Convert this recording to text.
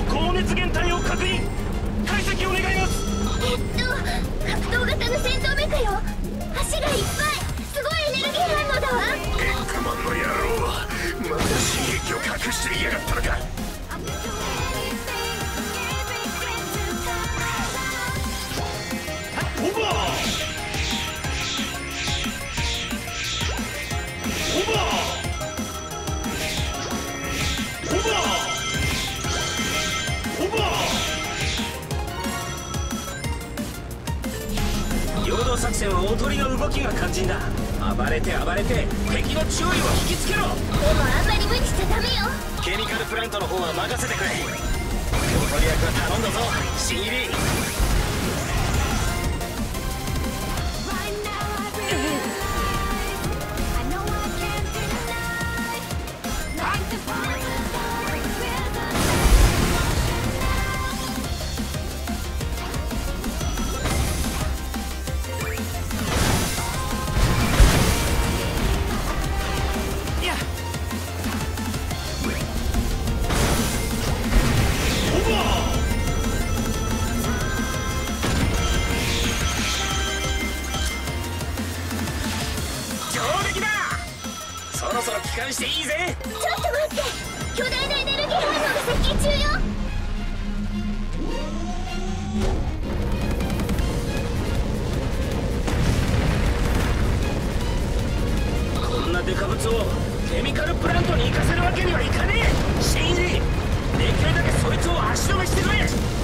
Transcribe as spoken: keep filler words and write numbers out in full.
の高熱源体を確認。解析を願います。 えっと格闘型の戦闘メカよ。足がいっぱい。すごいエネルギー反応だわ。 エッグマンの野郎、まだ刺激を隠していやがったのか。 オーバーオーバーオーバーオーバー。陽動作戦はおとりの動きが肝心だ。暴れて暴れて敵の注意を引きつけろ。 でもあんまり無理しちゃダメよ。 ケミカルプラントの方は任せてくれ。おとり役は頼んだぞ新入り。そろそろ帰還していいぜ。 ちょっと待って、巨大なエネルギー反応が接近中よ。 こんなデカブツをケミカルプラントに行かせるわけにはいかねえ。新入り、できるだけそいつを足止めしてくれ。